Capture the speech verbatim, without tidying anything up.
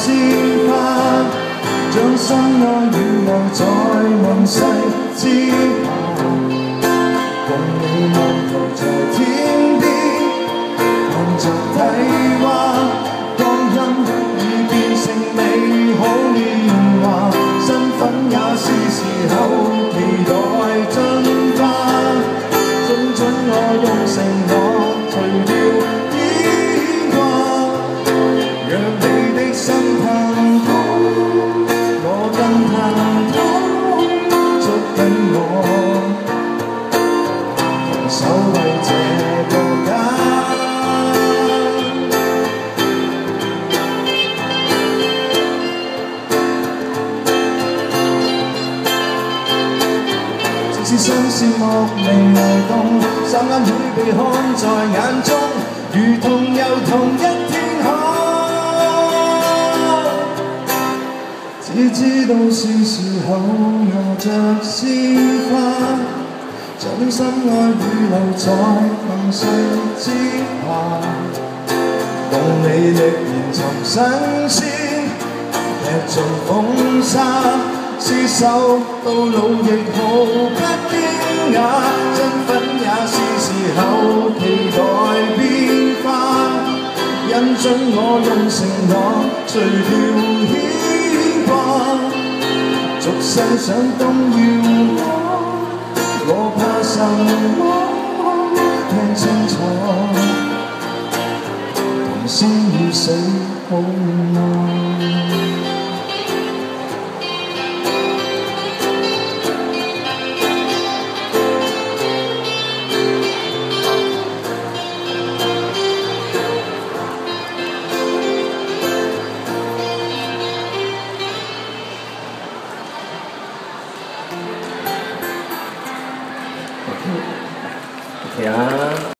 鮮花，將心愛預留在問世之下，共你望頭在天邊，看着睇畫，光陰已變成美好年華，身份也是時候期待進化，準準我用承諾除掉牽掛，讓你的心探討，我更探討，捉緊我，同守衛這個家。即使相思莫名來動，三眼會被看在眼中，如同遊同一天空。只知道是時候拿着鮮花，將心愛預留在問世之下，共你力燃尋新鮮，劇盡風沙。廝守到老亦毫不驚訝，身份也是時候期待變化，因準我用承諾除掉牽掛，俗世上動搖我，我怕什麼聽清楚，同生與死好愛。OK 啊。